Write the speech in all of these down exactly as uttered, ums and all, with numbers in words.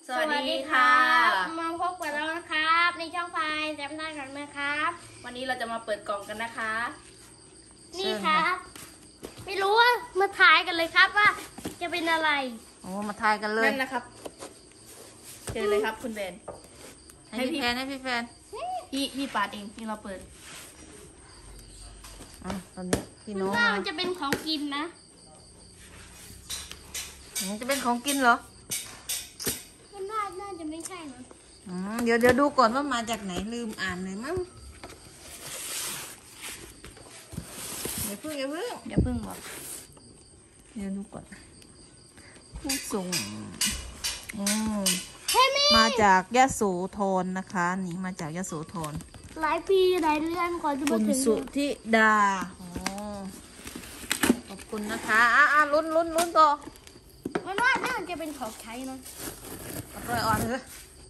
สวัสดีค่ะมาพบกับเรานะครับในช่องไฟแซมได้กันไหมครับวันนี้เราจะมาเปิดกล่องกันนะคะนี่ครับไม่รู้ว่ามาทายกันเลยครับว่าจะเป็นอะไรโอ้มาทายกันเลยนั่นนะครับเจอเลยครับคุณเบนให้พี่แฟนให้พี่แฟนพี่พี่ปาดเองที่เราเปิดอ่ะตอนนี้พี่น้องมันจะเป็นของกินนะมันจะเป็นของกินเหรอมันน่าน่าจะไม่ใช่นะอืมเดี๋ยวเดี๋ยวดูก่อนว่ามาจากไหนลืมอ่านเลยมั้งเดี๋ยวพึ่งเดี๋ยวพึ่งเดี๋ยวพึ่งบอกเดี๋ยวดูก่อนผู้ส่งอืมมมาจากยะโสธรนะคะนี่มาจากยะโสธรหลายปีหลายเดือนก่อนจะมาถึงสุธิดาโอ้ขอบคุณนะคะอ่ะอ่ะลุ้นลุ้นลุ้นต่อมันว่าน่าจะเป็นของใช้นะเอาไปอ่อนเลย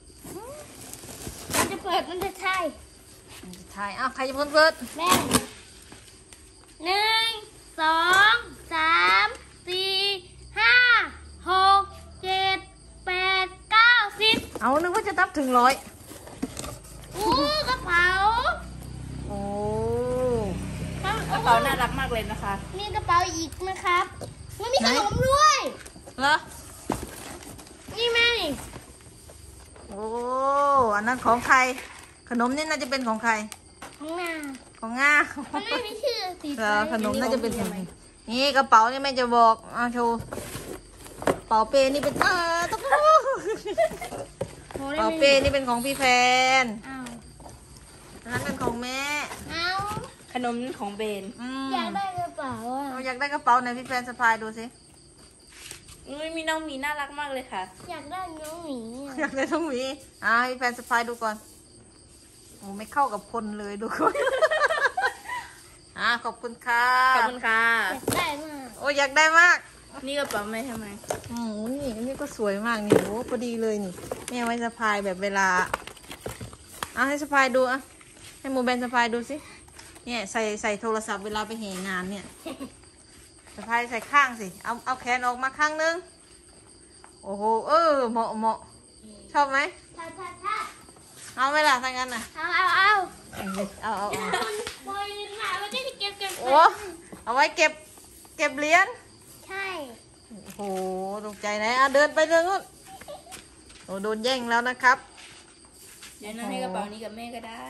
มันจะเปิดมันจะใช่มันจะใช่อ้าวใครจะเพิ่มเปิดแม่หนึ่งสองสามสี่ห้าหกเจ็ดแปดเก้าสิบเอานึกว่าจะนับถึงร้อยอู้กระเป๋าโอ้กระเป๋าน่ารักมากเลยนะคะมีกระเป๋าอีกนะครับมันมีขนมด้วยเหรอนี่แม่โอ้อันนั้นของใครขนมนี่น่าจะเป็นของใครของงาของงามันไม่มีชื่อสีขนมน่าจะเป็นของนี่กระเป๋านี่แม่จะบอกเอาโชว์เป๋าเป้นี่เป็นเออตุ๊กเป๋าเป้นี่เป็นของพี่แฟนอันนั้นเป็นของแม่เอาขนมของเบนอยากได้กระเป๋าอ่ะอยากได้กระเป๋าไหนพี่แฟนสะพายดูสิอุ้ยมีน้องหมีน่ารักมากเลยค่ะอยากได้น้องหมีอยากได้น้องหมีอ่าให้แฟนสะพายดูก่อนโอ้ไม่เข้ากับคนเลยดูก่อนอ่าขอบคุณค่ะขอบคุณค่ะอยากได้มากโอ้อยากได้มากนี่กระเป๋าแม่ทำไมอ๋อนี่นี่ก็สวยมากนี่โอ้พอดีเลยนี่แม่ไว้สะพายแบบเวลาอ่ะให้สะพายดูอ่ะให้โมเบนสะพายดูสิเนี่ยใส่ใส่โทรศัพท์เวลาไปเหงานเนี่ยสะพายใส่ข้างสิเอาเอาแขนออกมาข้างนึงโอ้โหเออเหมาะเหมาะชอบไหมชอบชอบชอบเอาไหมล่ะถ้างั้นน่ะเอาเอาเอาเอาเอาเอาบอยมาไว้ที่เก็บเก็บโอ้เอาไว้เก็บเก็บเหรียญใช่โอ้โหตกใจไหนอ่ะเดินไปเรื่องนู้นโอ้โดนแย่งแล้วนะครับเดี๋ยวนั่งให้กระเป๋านี้กับแม่ก็ได้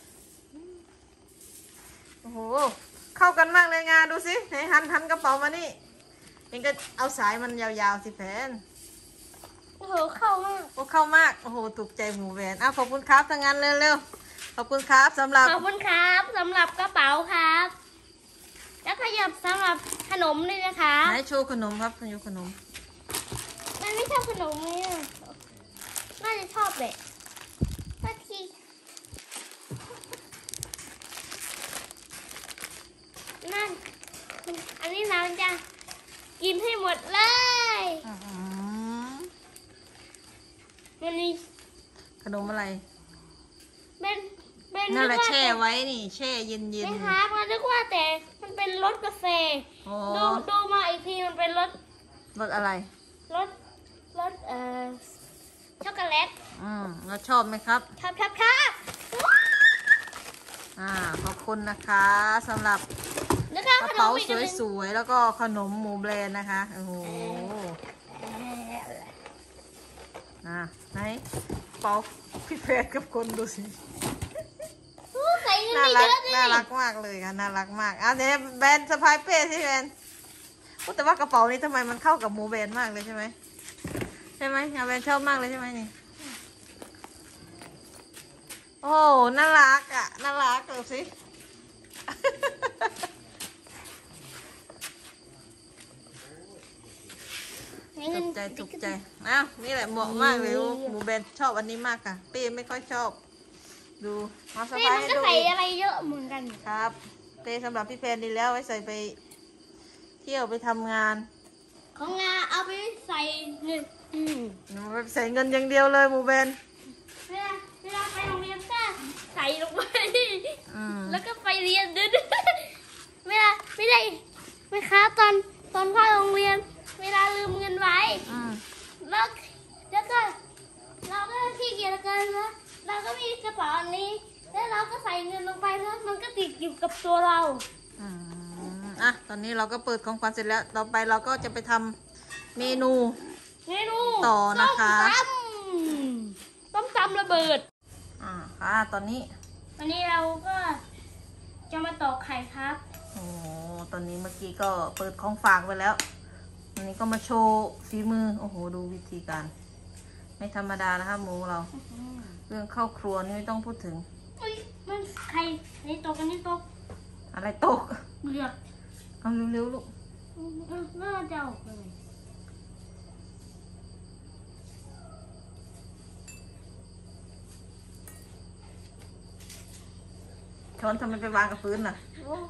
โอ้โหเข้ากันมากเลยงานดูสิไหนหันหันกระเป๋ามานี่เองก็เอาสายมันยาวๆสิแฟนโอ้โหเข้ามากโอ้เข้ามากโอ้โหถูกใจหมูแหวนอ้าวขอบคุณครับทั้งนั้นเร็วๆขอบคุณครับสำหรับขอบคุณครับสำหรับกระเป๋าครับแล้วขยับสำหรับขนมเลยนะคะไหนโชว์ขนมครับโชว์ขนมมันไม่ชอบขนมเนี่ยน่าจะชอบเลยสักทีนั่นอันนี้เราจะกินให้หมดเลยมันมีขนมอะไรเป็นเป็นนั่นแหละแช่ไว้นี่แช่เย็นเย็นไม่ครับมันนึกว่าแต่มันเป็นรสกาแฟดูดูมาอีกทีมันเป็นรสรสอะไรรสรสเอ่อช็อกโกแลตอืมแล้วชอบไหมครับชอบชอบชอบอ่าขอบคุณนะคะสำหรับกระเป๋าสวยๆแล้วก็ขนมหมูแบรนด์นะคะโอ้โหอ่าไหนเป๋าพี่แฟนกับคนดูสิน่ารักน่ารักมากเลยค่ะน่ารักมากอ่ะเดี๋ยวแบรนด์สะพายเป้สิแบรนด์แต่ว่ากระเป๋านี้ทำไมมันเข้ากับหมูแบรนด์มากเลยใช่ไหมใช่ไหมแบรนด์ชอบมากเลยใช่ไหมนี่โอ้น่ารักอ่ะน่ารักดูสิถูกใจถูกใจอ้าวนี่แหละเหมาะมากเลยหมูแบนชอบอันนี้มากค่ะเป้ไม่ค่อยชอบดูมาสบายให้ดูใส่อะไรเยอะเหมือนกันครับเป้สำหรับพี่แฟนดีแล้วไว้ใส่ไปเที่ยวไปทำงานของงานเอาไปใส่เงินไปใส่เงินอย่างเดียวเลยหมูแบนเวลาเวลาไปโรงเรียนก็ใส่ลงไปแล้วก็ไปเรียนด้วยเวลาไม่ได้ไหมคะตอนตอนเข้าโรงเรียนเวลาลืมเงินไว้แล้วแล้วก็เราก็มีกระเป๋าอันนี้ แล้วเราก็ใส่เงินลงไปแล้วมันก็ติดอยู่กับตัวเราอืมอ่ะตอนนี้เราก็เปิดของขวัญเสร็จแล้วต่อไปเราก็จะไปทำเมนูเมนูต่อนะคะต้มตำต้มตำระเบิดอ่าค่ะตอนนี้วันนี้เราก็จะมาตอกไข่ครับโอ้ตอนนี้เมื่อกี้ก็เปิดของฝากไปแล้ววันนี้ก็มาโชว์ฝีมือโอ้โหดูวิธีการ ไม่ธรรมดานะคะหมูเรา เรื่องเข้าครัวนี่ไม่ต้องพูดถึงอุ้ยมันไข่อันนี้ตกอันนี้ตกอะไรตกเลือดเอาเร็วๆลูกน่าจะออกเลยช้อนทำไมไปวางกับพื้นล่ะโอ้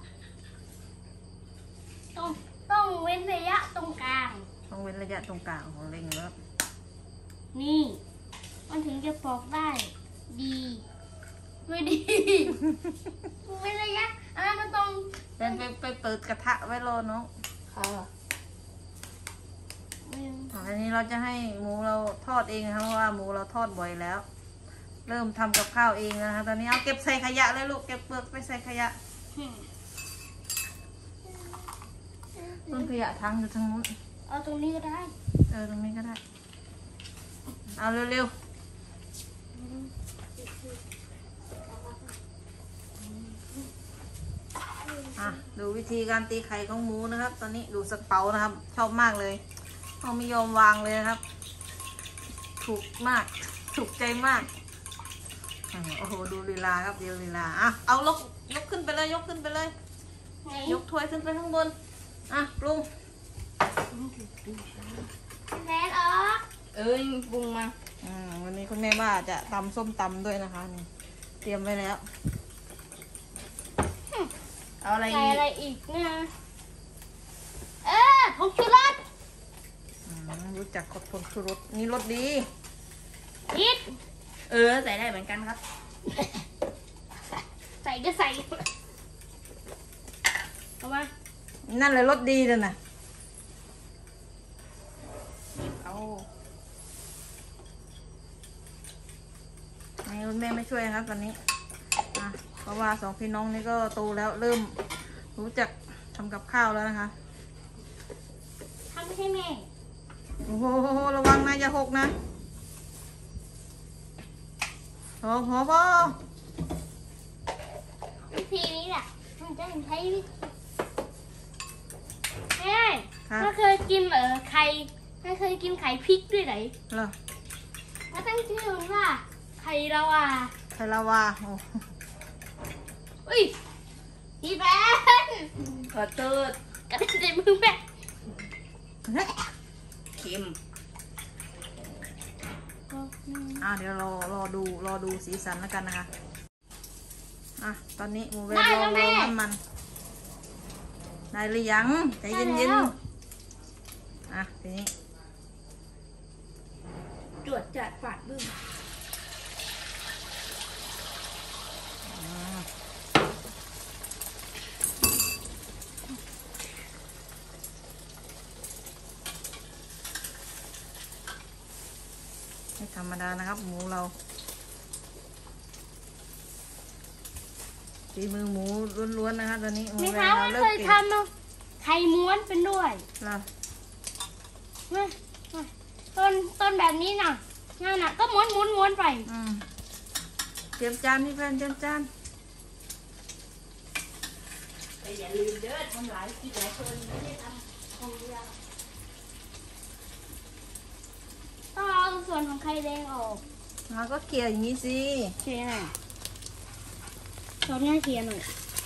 ต้องต้องเว้นระยะตรงกลางต้องเว้นระยะตรงกลางของเล็งแล้วนี่ มันถึงจะปอกได้ ดีไม่ดี เว้นระยะอันนั้นมันตรงเป็นไปไปเปิดกระทะไว้รอน้องค่ะอันนี้เราจะให้หมูเราทอดเองนะคะเพราะว่าหมูเราทอดบ่อยแล้ว เริ่มทำกับข้าวเองนะคะตอนนี้เอาเก็บใส่ขยะเลยลูกเก็บเปลือกไปใส่ขยะต้นขยะทั้งอยู่ทางนู้นเอาตรงนี้ก็ได้เออตรงนี้ก็ได้ เอาเร็วๆอ่ะดูวิธีการตีไข่ของหมูนะครับ ตอนนี้ดูสกเปานะครับ ชอบมากเลยเขาไม่ยอมวางเลยนะครับ ถูกมากถูกใจมากโอ้โหดูลีลาครับเดียวลีลาอ่ะเอาลกยกขึ้นไปเลยยกขึ้นไปเลยไหนยกถ้วยขึ้นไปข้างบนอ่ะปรุงแทนออกเอ้ยปรุงมาอืมวันนี้คุณแม่ว่าจะตำส้มตำด้วยนะคะนี่เตรียมไว้แล้วเอาอะไรใส่อีกอะไรอีกเนี่ยเออผงชูรสอืมรู้จักกดผงชูรสนี่รสดีนิดเออใส่ได้เหมือนกันครับใส่ก็ใส่เอามานั่นเลยรสดีเลยนะเอานี่คุณแม่ไม่ช่วยนะครับตอนนี้อ่ะเพราะว่าสองพี่น้องนี่ก็โตแล้วเริ่มรู้จักทำกับข้าวแล้วนะคะทำให้แม่โอ้โหระวังนะอย่าหกนะโอ้โหพ่อวิธีนี้แหละมันจะใช้วิธีแม่ค่ะไม่เคยกินเออไข่ไม่เคยกินไข่พริกด้วยไหนเหรอแล้วตั้งชื่อมันว่าไข่เราอ่ะไข่ลาวาโอ้อุ้ยพี่แบนขอโทษกระเด็นใส่มือแบนเฮ้ยเค็มอ่ะเดี๋ยวรอรอดูรอดูสีสันแล้วกันนะคะอ่ะตอนนี้หมูเวรรอรอน้ำมันได้หรือยังใจเย็นๆอ่ะทีนี้จวดจัดฝาดบึ้มไม่ธรรมดานะครับ หมูเราฝีมือหมูล้วนๆนะคะตอนนี้หมูมีเวรเขาเราไม่เลิเคกยเก่งทำเอาไข่ม้วนเป็นด้วยเหรอมามาต้นต้นแบบนี้น่ะนั่นน่ะก็ม้วนม้วนม้วนไปอืมเตรียมจานพี่แฟนเตรียมจานแต่อย่าลืมเด้อทำหลายกินหลายคนไม่ได้ทำคนเดียวต้องเอาส่วนของไข่แดงออกเราก็เกี่ยวอย่างนี้สิเชียร์หน่อยซอสง่ายเชียร์หน่อย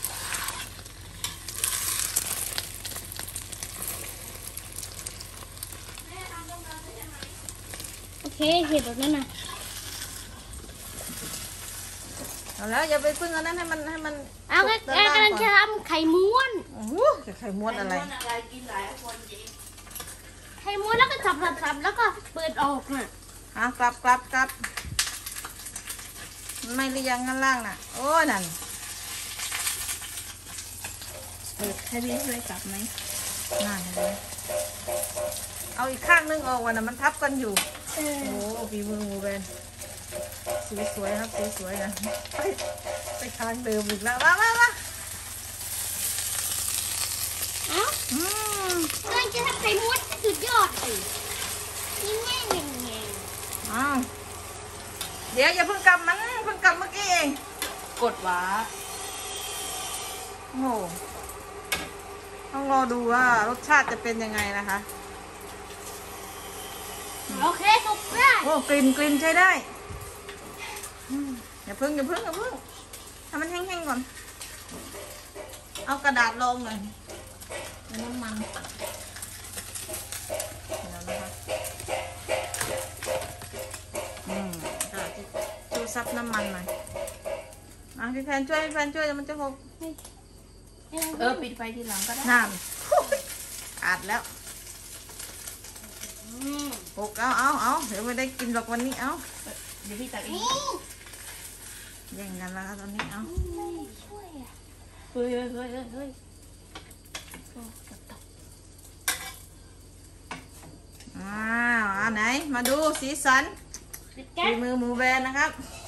โอเคเห็ดแบบนั้นนะเอาแล้วอย่าไปพึ่งอันนั้นให้มันให้มันเอาแค่สุกด้านกำลัล่างงก่จะอนทำไข่ม้วนโอ้โหไข่ม้วนอะไรอะไรกินหลายคนจริงไข่ม้วนแล้วก็สับสับสับแล้วก็เปิดออกน่ะอ่ะกลับกลับกลับไม่หรือยังข้างล่างน่ะ โอ้ยนั่นเออให้พี่ช่วยกลับไหมนั่นเลยเอาอีกข้างนึงออกวันน่ะมันทับกันอยู่เออโอ้โหฝีมือหมูเบนสีสวยครับสีสวยนะไปไปทางเดิมอีกแล้วมามามาเอ้าอืมเอ้ยจะทำไข่มุดสุดยอดเลยนี่แง่แง่แง่อ้าวเดี๋ยวอย่าเพิ่งกลับมันเพิ่งกลับเมื่อกี้เองกดว้าโอ้โหต้องรอดูว่ารสชาติจะเป็นยังไงนะคะโอเคสุกได้โอ้กลิ่นกลิ่นใช้ได้อืมอย่าเพิ่งอย่าเพิ่งอย่าเพิ่งให้มันแห้งๆก่อน เอากระดาษรองหน่อยเอาน้ำมันเดี๋ยวนะคะอืมกระดาษทิชชูซับน้ำมันหน่อยอ่ะพี่แพนช่วยพี่แพนช่วยเดี๋ยวมันจะหกเออปิดไฟทีหลังก็ได้น้ำขาดแล้วอืมหกเอาเอาเอาเดี๋ยวไม่ได้กินหรอกวันนี้เอาเดี๋ยวพี่ตักเองนี่แย่งกันแล้วครับตอนนี้เอาไม่ช่วยอ่ะเฮ้ยเฮ้ยเฮ้ยเฮ้ยเฮ้ยโอ้ตักตักอ้าวอันไหนมาดูสีสันปิดแก๊ฝีสมือหมูแบนนะครับ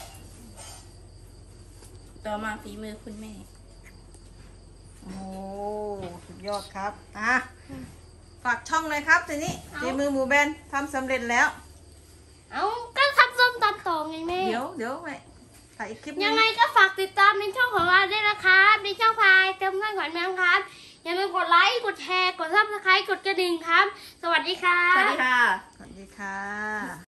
ต่อมาฝีมือคุณแม่โอ้โหสุดยอดครับอ่ะฝากช่องเลยครับทีนี้ฝีมือหมูแบนทำสำเร็จแล้วเอาก็ทำส้มตำต่อไงแม่เดี๋ยวเดี๋ยวไปถ่ายอีกคลิปหนึยังไงก็ฝากติดตามในช่องของเราด้วยนะครับในช่องพายเติมเงินขวัญแมวครับอย่าลืมกดไลค์กดแชร์กดซับสไครต์กดกระดิ่งครับ สวัสดีครัสวัสบดีค่ะสวัสดีค่ะ